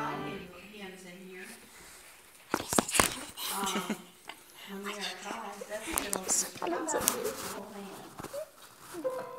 hens in here. When they are tried, that's a good old